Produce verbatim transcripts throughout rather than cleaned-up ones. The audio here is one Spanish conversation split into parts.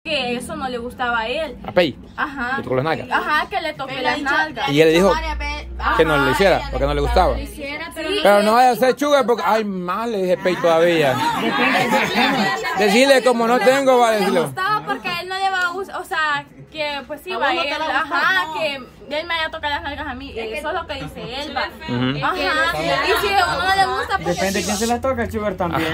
que eso no le gustaba a él. ¿A Pei? Ajá. ¿Le tocó las nalgas? Ajá, que le toqué las nalgas. Y él le dijo que no lo hiciera, porque no le gustaba. Pero no vaya a ser sugar porque, ay, más le dije Pei todavía. Decirle como no tengo, va a decirlo. No le gustaba porque él no llevaba, o sea, que pues sí, va él, ajá, que él me haya tocado las nalgas a mí. Eso es lo que dice él, va. Ajá. Y si a uno no le gusta, pues depende de quién se las toca, el sugar también.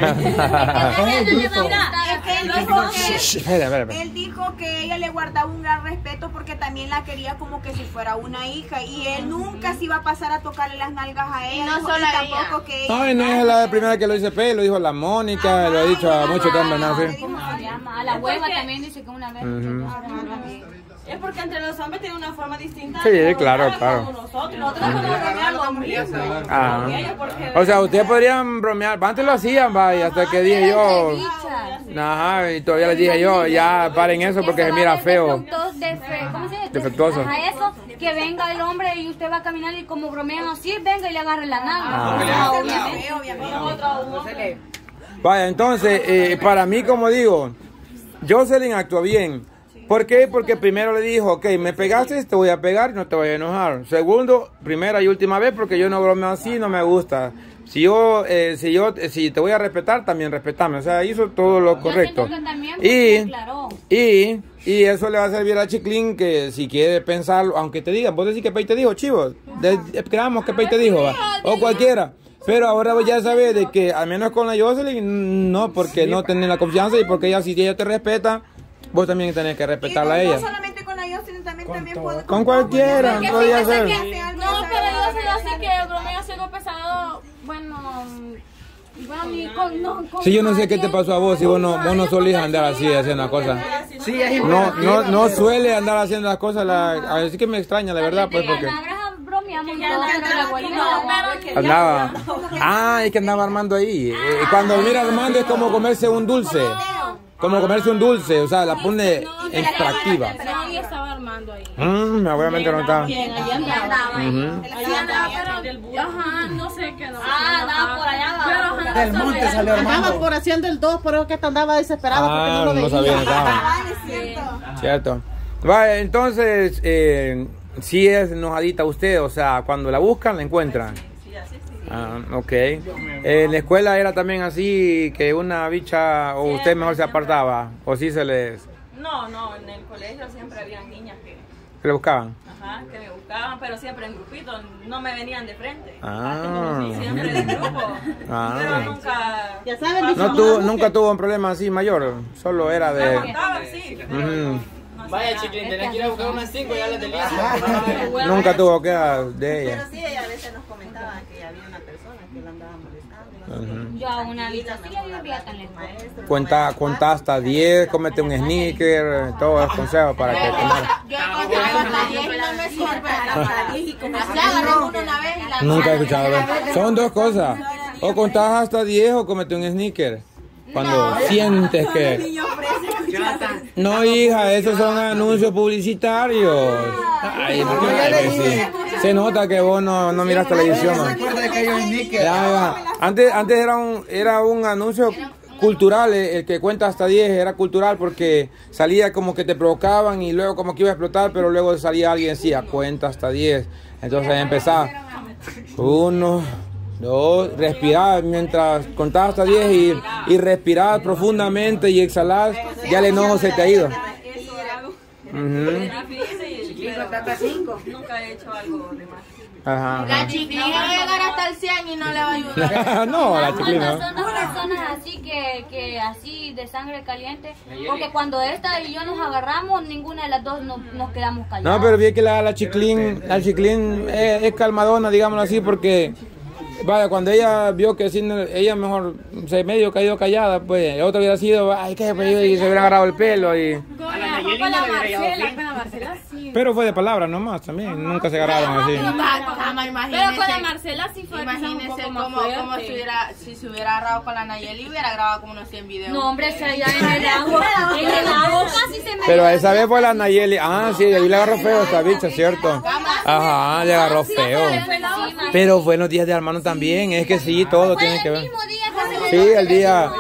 Él dijo que ella le guardaba un gran respeto porque también la quería como que si fuera una hija y él nunca se iba a pasar a tocarle las nalgas a ella. No solo a ella. Tampoco que ella. No, no es la primera que lo dice Pei, lo dijo la Mónica, lo ha dicho a muchos hombres, ¿no? Sí. A la hueva también dice que una vez. Es porque entre los hombres tienen una forma distinta. Sí, claro, claro. Nosotros, nosotros podemos bromear lo mismo. Ah. O sea, ustedes podrían bromear, antes lo hacían, vaya, hasta que dije yo. Ajá, y todavía les dije yo, ya paren eso porque se mira feo. Defectuoso. A eso, que venga el hombre y usted va a caminar y como bromean así, venga y le agarre la nalga. Ah. Obviamente. Obviamente. Vaya, entonces, eh, para mí, como digo, Jocelyn actúa bien. ¿Por qué? Porque primero le dijo, ok, me pegaste, te voy a pegar y no te voy a enojar. Segundo, primera y última vez, porque yo no bromeo así, no me gusta. Si yo, eh, si yo, si te voy a respetar, también respetame. O sea, hizo todo lo correcto. Y, y, y eso le va a servir a Chiclín que si quiere pensarlo, aunque te digan, vos decís que Pei te dijo, chivo, creamos que Pei te dijo, ¿va? O cualquiera. Pero ahora ya sabes de que, al menos con la Jocelyn, no, porque no tenés la confianza y porque ella, si ella te respeta, vos también tenés que respetarla a ella. No solamente con la Jocelyn, también, con, también puede, con cualquiera, no podría ser. No, pero yo sé así que bromeo algo pesado, bueno, bueno, ni con, no, con sí, yo no sé qué te pasó a vos, si vos no, vos no solís andar así haciendo las cosas. Sí, es no, no, no suele andar haciendo las cosas, la, así que me extraña, la verdad, pues, porque... Andaba. Ah, es que andaba armando ahí. Eh, cuando mira armando es como comerse un dulce. Como comerse un dulce, o sea, la pone extractiva. No, yo estaba armando ahí. Mmm, obviamente no está. Allí andaba. Allí andaba, pero, ajá, no sé qué. Ah, andaba por allá. Del monte salió armando. Andaba por haciendo el dos, pero que andaba desesperado porque no lo veía. No sabía, estaba. Cierto. Vale, entonces, eh, sí es enojadita usted, o sea, cuando la buscan, la encuentran. Ah, ok. ¿En la escuela era también así que una bicha o usted mejor se apartaba? ¿O sí se les...? No, no, en el colegio siempre habían niñas que... ¿Que le buscaban? Ajá, que me buscaban, pero siempre en grupitos, no me venían de frente. Ah. Sí, siempre de grupo. Ah. Pero nunca... Ya saben, no tuvo, nunca tuvo un problema así mayor, solo era de... Aguantaba, sí. Uh-huh. Vaya, Chiclín, tenés que ir a buscar unas cinco y ya las delicias. Nunca tuvo que de ella. Pero sí, ella a veces nos comentaba que había una persona que la andaba molestando. Uh-huh. Yo a una vida sí le diría tan lejos. Cuenta, cuenta hasta diez, cómete un sneaker, todos los consejos para que tomara. Yo contaba hasta diez y no me sirve hasta diez y como se agarró uno una vez y la... Nunca he escuchado. Son dos cosas. O contás hasta diez o comete un sneaker. Cuando no, sientes que... No, hija, esos son anuncios publicitarios. Ay, ay, sí. Se nota que vos no, no miras televisión. Ya, ya. Antes, antes era un, era un anuncio cultural, el que cuenta hasta diez era cultural porque salía como que te provocaban y luego como que iba a explotar, pero luego salía alguien y decía, cuenta hasta diez. Entonces empezaba, uno... dos, respirar mientras contabas hasta diez y, y respirar profundamente y exhalar, ya el enojo se te ha ido. Uh-huh. Nunca he hecho algo de más. Ajá, la Chiclina va a llegar hasta el cien y no le va a ayudar. No, la Chiclina. Son dos personas así que, que así de sangre caliente, porque cuando esta y yo nos agarramos, ninguna de las dos nos, nos quedamos calladas. No, pero vi que la, la Chiclín, la Chiclín es, es calmadona, digámoslo así, porque vaya, cuando ella vio que sí, ella mejor se medio cayó callada, pues otra hubiera sido, ay, qué, pues, y se hubiera agarrado el pelo y... Con la Marcela, con la Marcela sí. Pero fue de palabras nomás también, nunca se agarraron así. Pero con la Marcela sí fue. Imagínense como, como si, hubiera, si se hubiera agarrado con la Nayeli, hubiera grabado como unos cien videos. No, hombre, se allá en el agua, en el agua casi se me... Pero esa vez fue la Nayeli, ah, sí, ahí le agarró feo esta bicha, ¿cierto? Ajá, le agarró feo. Pero fue en los días de hermano también, es que sí, todo tiene que ver. Sí, el día...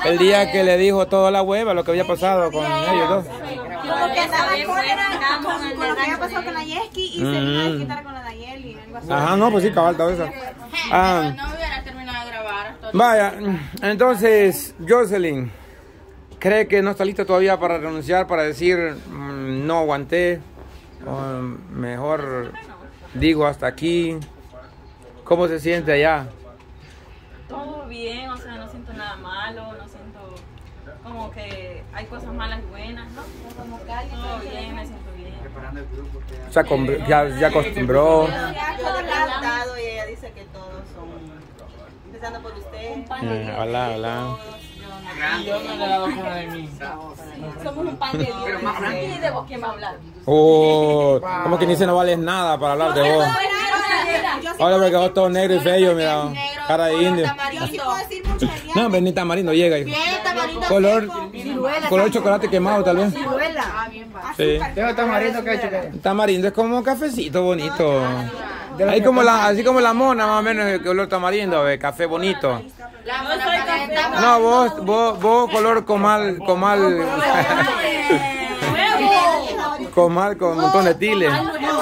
el día que le dijo toda la hueva lo que había pasado con ellos dos. Como que andaba con, con, con lo que había pasado con la Yesky y se vino a desquitar con la Nayeli. Algo así. Ajá, no, pues sí, cabal, todo eso. Ah, No hubiera terminado de grabar. vaya, entonces, Jocelyn, ¿cree que no está lista todavía para renunciar, para decir mmm, no aguanté? O mejor digo hasta aquí. ¿Cómo se siente allá? Todo bien, o sea, no siento nada malo, no siento como que hay cosas malas y buenas, ¿no? Todo bien, me siento bien. O sea, con- ya, ya acostumbró. Se ha adaptado y ella dice que todos son, empezando por usted. Eh, hola, hola. Yo no le he dado cara de mí. Somos un pan de Dios. ¿Y de vos quién va a hablar? Oh, como que ni se no vales nada para hablar de vos. Ahora porque vos todo negro y feo, mira, cara de indio. Yo sí puedo decir mucho de No, hombre, ni tamarindo llega. hijo. Color, color chocolate quemado tal vez. Sí. Tengo tamarindo que ha hecho que. Tamarindo es como cafecito bonito. Ahí como la, así como la mona más o menos el color tamarindo, ve, café bonito. No, vos, vos, vos color comal, comal, comal con un montón de tiles.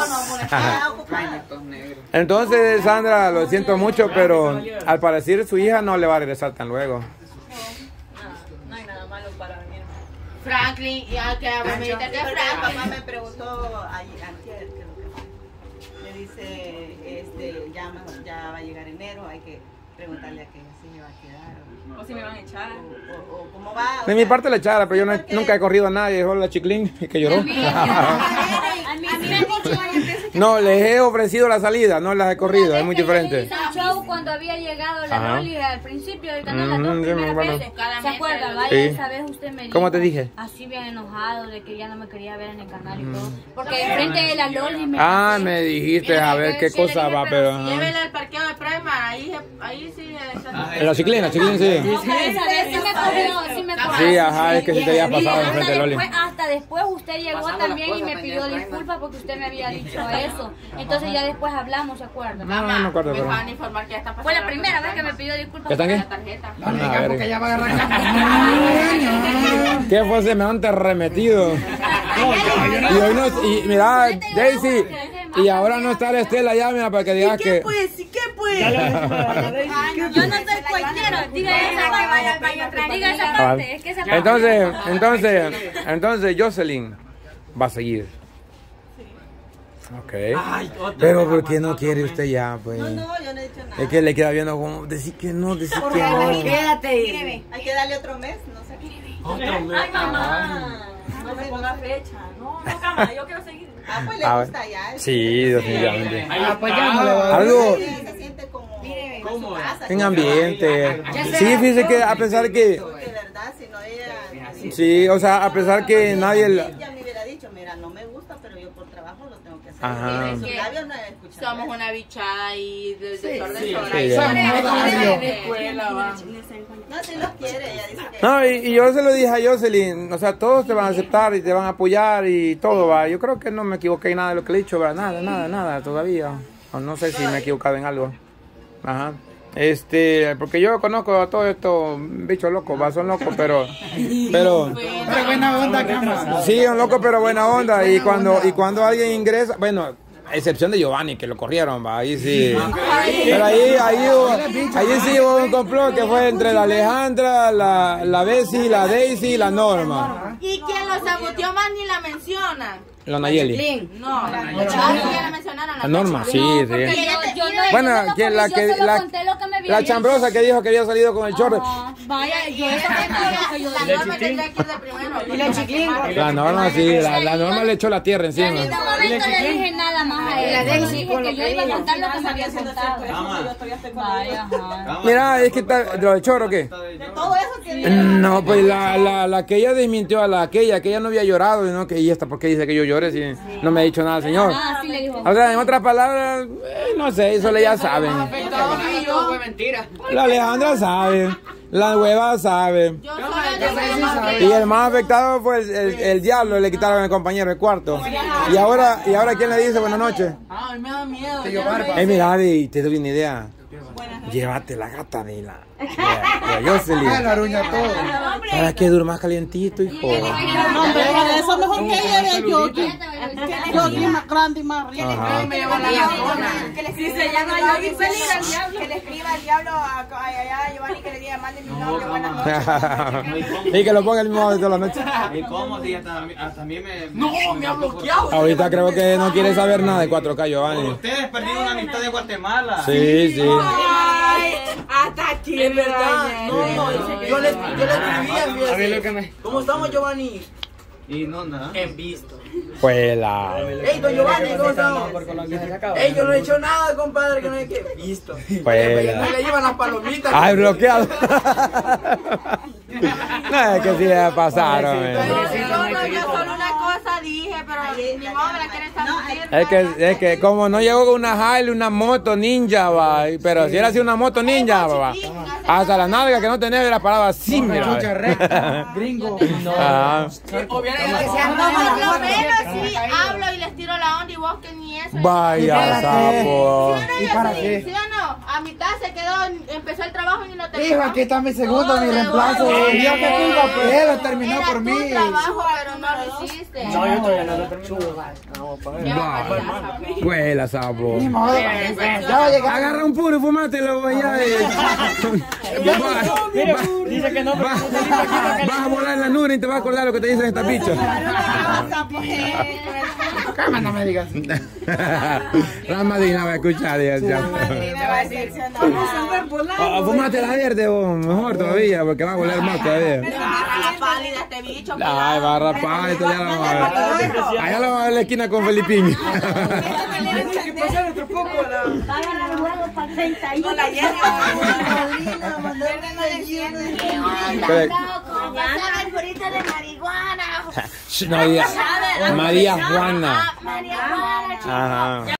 Entonces, Sandra, lo siento mucho, pero al parecer su hija no le va a regresar tan luego. No hay nada malo para venir. Franklin, ya que me Mi papá me preguntó ayer, antier, creo que me dice, este, ya, mejor- ya va a llegar enero, hay que preguntarle a que si se va a quedar O si me van a echar. o, o, o cómo va. o De mi sea, parte la echara, pero yo no- nunca he corrido a nadie, solo la Chiclín que lloró. A mí me han dicho varias veces que No, les he ofrecido la salida, no las he corrido, es muy diferente. hizo un show cuando había llegado la Ajá. Rolly al principio del canal, las Ujú, dos sí, me primeras acuerdo. veces. ¿Se acuerdan? Vaya, Sí. esa vez usted me dijo. ¿Cómo te dije? Así bien enojado de que ya no me quería ver en el canal y todo. Porque enfrente de la Loli me. Ah, me dijiste, a ver qué cosa va, pero... ajá. Llévele al parqueo de Prima, ahí, ahí sí. En la Chiclín, la Chiclín, sí. Esa vez sí me corrió, sí me corrió. Sí, ajá, es que sí te había Y pasado hasta enfrente de Loli. después, hasta después usted llegó también y me pidió disculpas porque usted me había dicho eso. Entonces ya después hablamos, ¿se acuerdan? No, no me acuerdo, Me pero... van a informar que ya está pasando. Fue la primera vez que me pidió disculpas. ¿Ya están por qué? la tarjeta. Ah, Diga, porque verga. ya va a agarrar. ¿Qué fue semejante remetido? Y hoy no, y mira, Daisy, y ahora no está la Estela ya, mira, para que digas que... Pues, ¿y qué pues? Yo no soy cualquiera. Diga esa parte. Diga esa parte. Es que esa parte. Entonces, entonces, entonces Jocelyn va a seguir. Ok. Pero ¿por qué no quiere usted ya, pues? No, yo no he dicho nada. Es que le queda viendo como decir que no, decir que no. Quédate. Hay que darle otro mes, no sé. Ay, mamá. No me ponga fecha. No, no, cama, yo quiero seguir. Ah, pues le A ver. gusta ya. es- Sí, definitivamente. Ah, pues llámale. Algo Ella se siente como en su casa. en ambiente. Sí, fíjese que a pesar que... De verdad, si no ella... Sí, o sea, a pesar que nadie... la- Ella me hubiera dicho, mira, no me gusta, pero yo por trabajo lo tengo que hacer. Ajá. En sus labios no he escuchado. Somos una bichada y de desorden Sí, sobre ya. No, si los quiere, ella dice que... No, y, y yo se lo dije a Jocelyn, o sea, todos te van a aceptar y te van a apoyar y todo, va. Yo creo que no me equivoqué en nada de lo que le he dicho, ¿verdad? Nada, nada, nada, todavía. O no sé si me he equivocado en algo. Ajá. Este, porque yo conozco a todos estos bichos locos, va, son locos, pero, pero, Pero buena onda, cama. sí, son locos, pero buena onda. Y cuando, y cuando alguien ingresa, bueno, a excepción de Giovanni, que lo corrieron, va, ahí sí. Pero ahí, ahí, hubo, ahí sí hubo un complot que fue entre la Alejandra, la, la Bessie, la Daisy y la Norma. Y quien lo saboteó más ni la mencionan. La Nayeli. No, la ya la mencionaron. La Norma, sí, Porque sí. yo, yo no, Bueno, yo no lo que la conocí, que yo solo la, conté lo que me había la dicho. chambrosa que dijo que había salido con el chorro. Ah, vaya, yo eso fue lo que yo La Norma tendría que ir de primero. Y la chiquilín. La Norma sí, la, la Norma le echó la tierra En encima. ningún momento le dije nada más a él. Le dije que yo iba a contar lo que me había contado. Vaya, ajá. Mira, es que está, ¿lo del chorro qué? Todo eso que... No, pues la, la, la que ella desmintió a la aquella, que ella no había llorado, y no, que y esta, ¿por qué dice que yo llore si no me ha dicho nada, señor? Ah, sí le dijo. O sea, en otras palabras, eh, no sé, eso le ya saben. Fue mentira. La Alejandra sabe, la hueva sabe. Yo solo Y el más afectado fue el, el, el diablo, le quitaron al compañero el cuarto. Y ahora, y ahora ¿quién le dice buenas noches? Ay, me da miedo. Yo barba. Eh, mira, Adi, te doy una idea. Llévate la gata de la... de, de Jocelyn. La aruña todo. Para que durmas calientito, hijo. No, hombre, para eso mejor que lleve a Yogi. Yogi más grande y más rico. Que le escriba al diablo. Que le escriba al diablo a allá Giovanni que le diga mande mi novio, buenas noches. Y que lo ponga el mismo de toda la noche. ¿Y cómo? Si hasta, hasta a mí me... No, me ha bloqueado. Ahorita creo que no quiere saber nada de cuatro K, Giovanni. Ustedes perdieron una amistad de Guatemala. Sí, sí. Ay, hasta aquí. Es verdad. No, no, yo le, yo le escribía, A ver lo que fíjate. me... ¿Cómo estamos, Giovanni? Y no, nada. En visto. Pues la... Ey, don Giovanni, ¿cómo estamos? Ey, yo no he hecho nada, compadre, que no hay que... Visto. Pues la... No le llevan las palomitas. Ay, bloqueado. No, es que sí le pasaron. eh. No, no, yo solo una cosa dije, pero mi modo la quieren salir. Es que, es que como no llegó con una Harley, una moto ninja, va. Pero si era así una moto ninja, va. Hasta la nalga que no tenía era parado así, mira. Gringo. Ah. Por lo menos sí hablo y les tiro la onda y vos que ni eso. Vaya sapo. ¿Y para qué? ¿Sí o no? A mitad se quedó, empezó el trabajo y no terminó. Hijo, aquí está mi segundo, mi reemplazo. Yo que tengo, pues él lo terminó Era por tu mí. trabajo, pero no lo hiciste. No, yo todavía no lo terminé. Vuela, sapo. Ni modo, ya va a llegar. Agarra un puro y fumátelo, vaya. Dice que no, pero Vas vas a volar en la nube y te vas a acordar lo que te dicen estas bichas. Cama, no me digas. La madrina va a escuchar y ya. Ah, fumate la verde, vos, mejor todavía, porque va a volar más todavía. Pálida este bicho. Ay, va a rapar, esto ya lo vamos a ver. Allá lo vamos a ver en la esquina con Felipín. ¿Qué pasa nuestro poco? Pagan los huevos para treinta y uno. Con la llena. Pasaba el burrito de marihuana. No digas, María Juana. María Juana. Ajá.